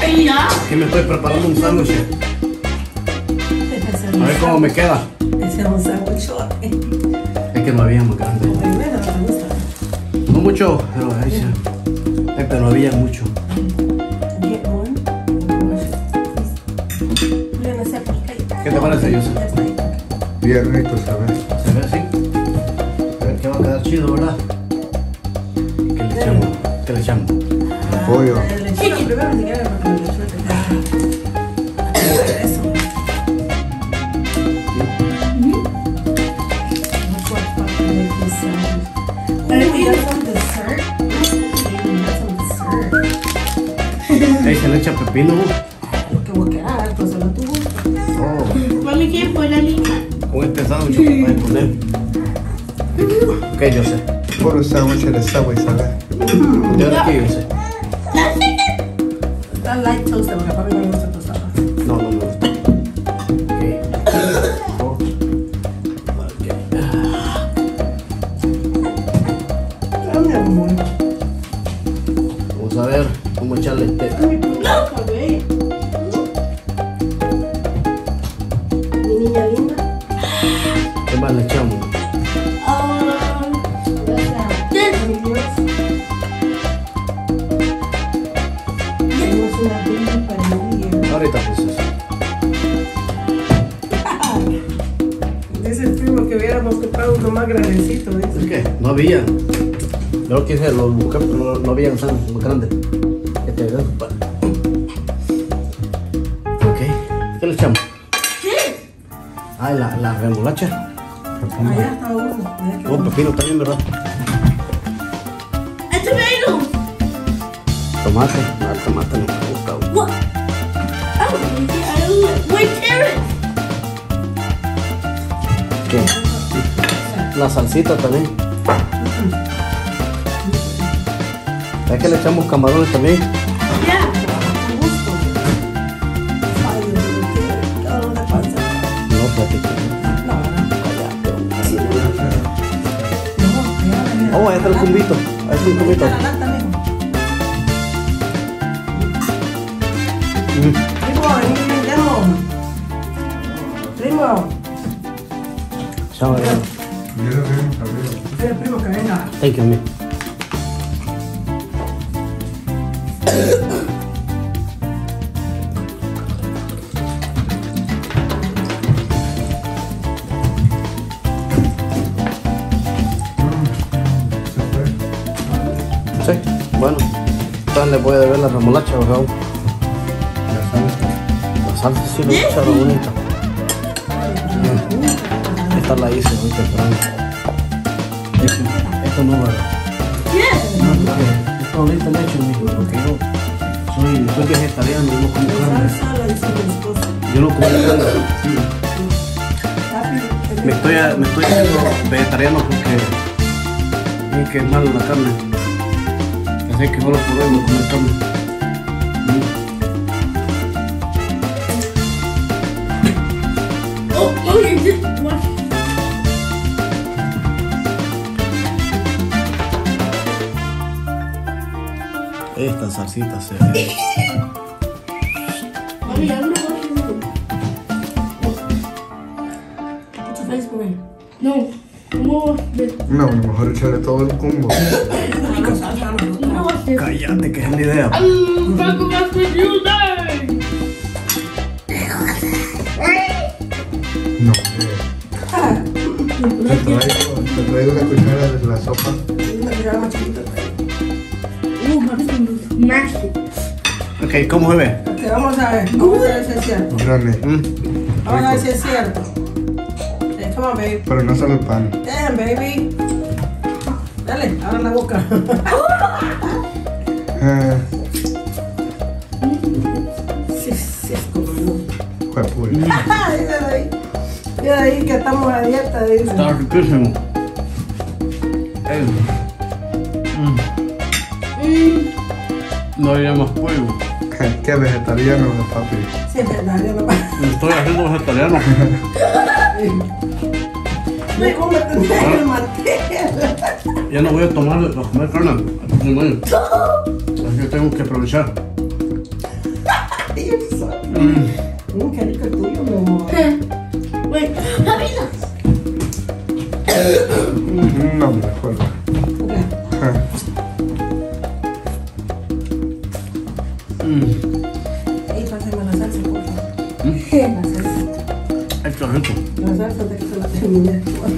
Aquí me estoy preparando un sándwich. A ver cómo me queda. Ese es un sándwich. Es que no había más grande. No mucho, pero ahí sí. Pero había mucho. ¿Qué te parece, Joseph? Bien rico, ¿sabes? Se ve así. A ver que va a quedar chido, ¿verdad? ¿Qué le echamos? ¿Qué le echamos? Pollo. Primero ni siquiera porque le suelte. Eso. Ahí se le echa pepino. Que voy a quedar, pues se lo tuvo. Oh, Mami, ¿quién fue la niña? con este sándwich que voy a poner. Ok, Joseph. Puro sándwich de Subway, ¿sabes? Yo de aquí, Joseph. Está light toast, porque para mí no me gusta tostada. No, no me gusta. Ok. Ay, mi amor. Vamos a ver cómo echarle este. Mi niña linda. ¿Qué más le echamos? Tenemos una baby para el día. Ahorita pues eso. Dice el primo que hubiéramos comprado uno más grandecito, Es dice. que no había. Yo quise los buscar, pero no había un sándwich más grande. Este es para. Ok. ¿Qué le echamos? Ah, la remolacha. Allá está uno. Oh, pepino también, ¿verdad? A tomato. Tomate. Ah, el tomate no me gusta. What? Oh, wait, carrot. ¿Qué? La salsita también. ¿Es que le echamos camarones también? Yeah. Con gusto. Ay, Dios mío, qué dolor de panza. No, platito. No, Oh, ahí está el cumbito. Ahí está el cumbito. Primo, Chao, Yo lo veo, Javier. el primo que venga. Thank you, me. Se fue. Sí, bueno. Entonces le voy a deber la remolacha, ¿verdad? La salsa. La salsa sí le echaron bonita. Esta la hice hoy temprano. Esto no, ¿verdad? Yeah. No, porque esto ahorita le echo, mijo, porque yo soy vegetariano y no como carne. Yo no como carne. Me estoy haciendo vegetariano porque es que es malo la carne. Así que solo podemos comer carne. Oh, you just watch. Esta salsita se ve. Mommy, I'm gonna watch you. Put your face away. No. More. No, a lo mejor echarle todo el combo. You know what's this? Cállate, que es la idea. I'm talking about the new day. No, te traigo una cuchara de la sopa. Ooh, my finger smashed it. Ok, ¿cómo se ve? Ok, vamos a ver si es cierto. Grande. Vamos a ver si es cierto. Hey, come on, baby. Pero no solo el pan. Damn, baby. Dale, abre la boca. Sí, es como no. Juepul. Dice ahí. Mira ahí que estamos a dieta, dice. Está riquísimo. No había más pollo. Qué vegetariano, papi. Sí, es verdad, yo no. Me estoy haciendo vegetariano. Me come el mantel. Ya no voy a comer carne. Así que tengo que aprovechar. Qué rico el tuyo, mi amor. Wait, papitas. No me acuerdo. Ahí, pásame la salsa, por favor. La salsa. Esto es rico. La salsa hasta que se la termine.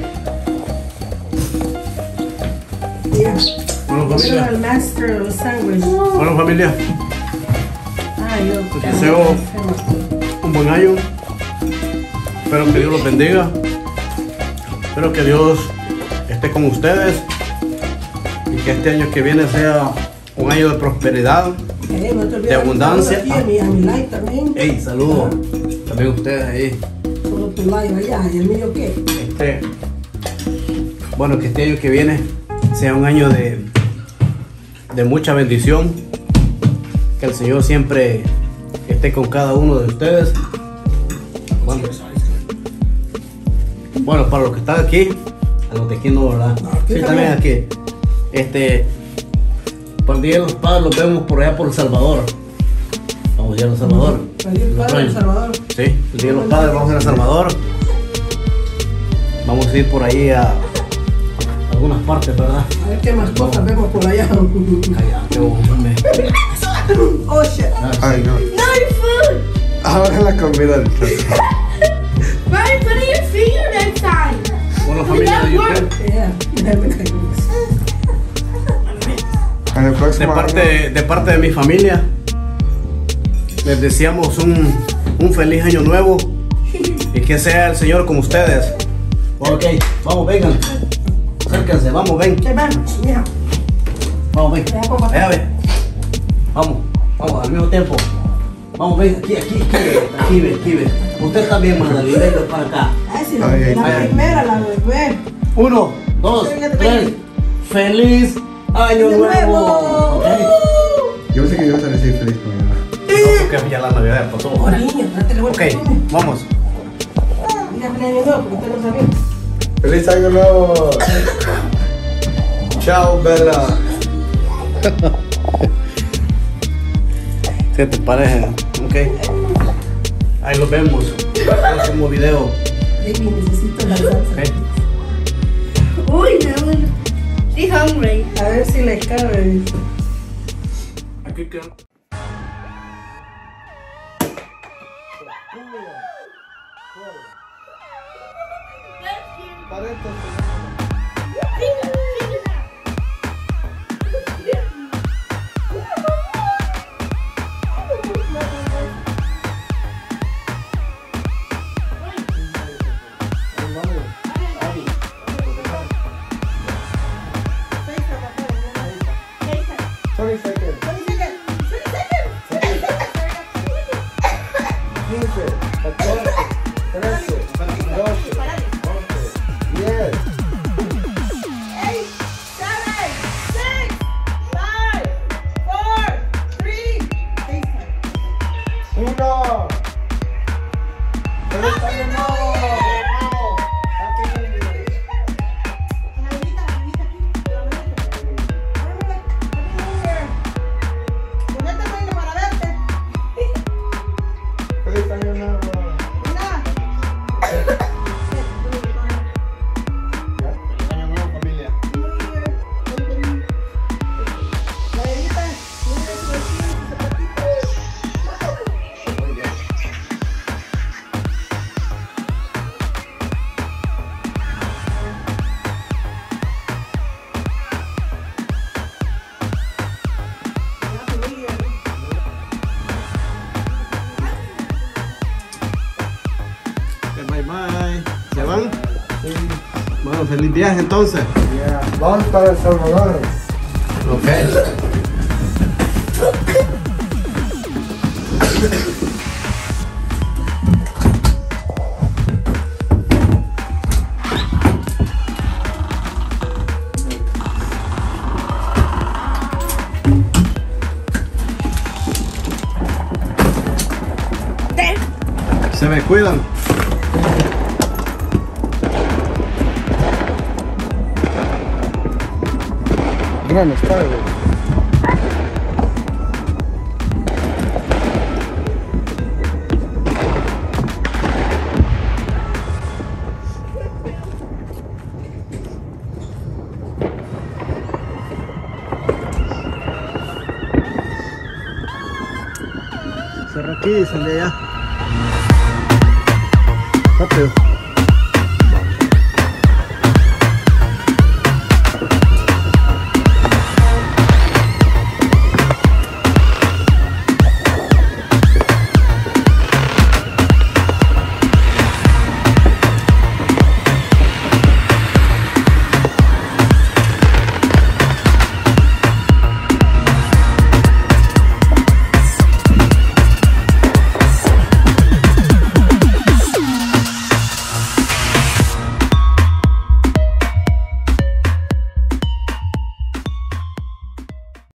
Ya. Bueno, Mira familia. el master sandwich. Bueno, familia. Ay, yo. Pues deseo un buen año. Espero que Dios los bendiga. Espero que Dios esté con ustedes. Y que este año que viene sea un año de prosperidad. No te olvides De abundancia. A mi like también. Hey, saludos. También ustedes ahí. Solo tu like allá. ¿Y el mío qué? Bueno, que este año que viene sea un año de mucha bendición. Que el Señor siempre esté con cada uno de ustedes. Bueno, para los que están aquí, a los de aquí no, ¿verdad? Sí, también aquí. Por el Día de los Padres los vemos por allá por El Salvador. Vamos a ir a El Salvador. El Día del Padre de El Salvador. Sí, el Día de los Padres vamos a ir a El Salvador. Vamos a ir por ahí a algunas partes, ¿verdad? A ver qué más cosas vemos por allá. Cállate, hombre. Oh shit. Ay, no. No, your food. Ahora la comida del plato. Ryan, put in your finger next time. Bueno, familia de YouTube, Yeah. Me cayó. En el próximo año. de parte de mi familia, les deseamos un feliz año nuevo y que sea el Señor con ustedes. Ok, vamos, vengan. Acérquense, vamos, ven. ¿Qué vamos? Mira. Vamos, ven. Allá, ven. Vamos, al mismo tiempo. Vamos, ven, aquí, ven. Usted también, Magdalena, venga para acá. Ay, sí, Ay, ay, la ay. primera, la bebé. 1, 2, 3. ¡Feliz año nuevo! Ok. Yo pensé que ibas a decir feliz Navidad. No, porque ya la Navidad pasó. Ahora, niña, date la vuelta. Ok, vamos. Mira, feliz año nuevo, porque usted no sabía. ¡Feliz año nuevo! Chao, Bella. ¿Qué te parece? Ok. Ahí lo vemos. Próximo video. Baby, necesito la salsa. Ok. Uy, no. She's hungry. A ver si le cabe. Aquí queda. Bye. ¿Se van? Bueno, feliz viaje entonces. Vamos para El Salvador. Ok. Se me cuidan. Vamos, padre. cerrar aquí y salir allá. Rápido.